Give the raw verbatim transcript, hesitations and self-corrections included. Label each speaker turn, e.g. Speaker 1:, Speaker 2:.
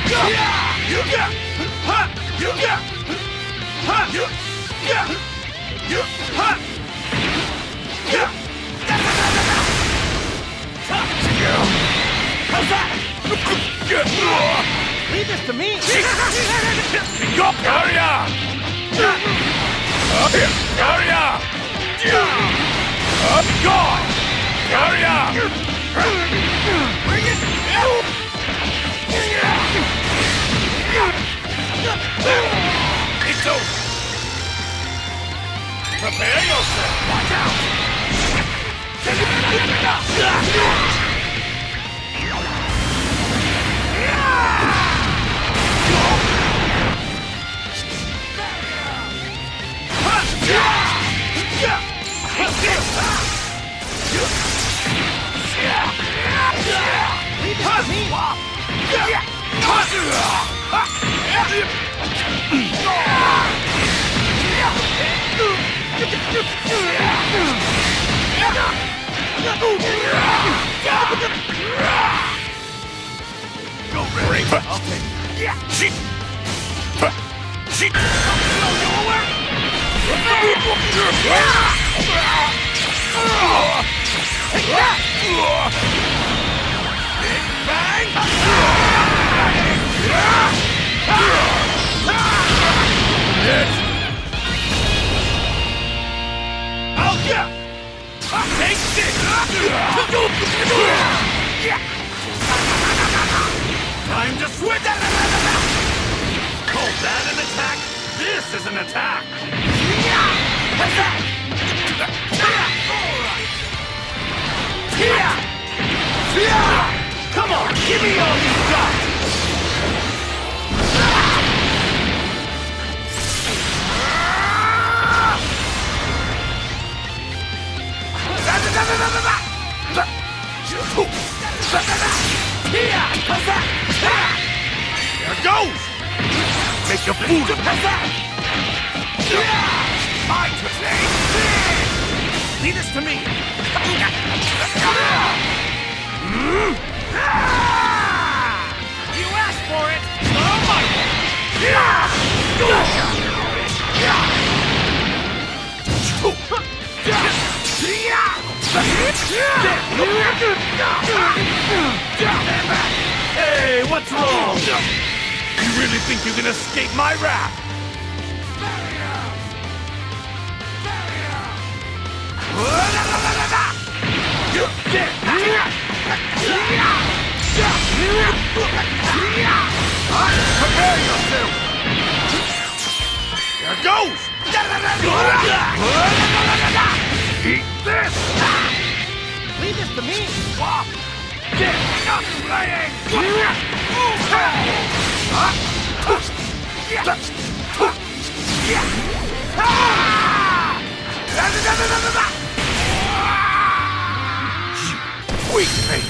Speaker 1: Leave this to me!
Speaker 2: Go! Hurry up! Up here! Hurry up! Up! Gone! Hurry up! Bring it! It's over! Prepare yourself! Watch out! Go, Ray! I'll take it. Sheep! Sheep! Big bang! I'll get! Take this! Time to switch! Call that an attack? This is an attack! What's that? Come on, give me all you got! There it goes! Make a fool of that! My turn! Lead us to me! You asked for it! Oh my! Hey, what's wrong? You really think you can escape my wrath? Prepare yourself! There it goes! Eat this!
Speaker 1: Leave this to me!
Speaker 2: Get up playing! Weak thing!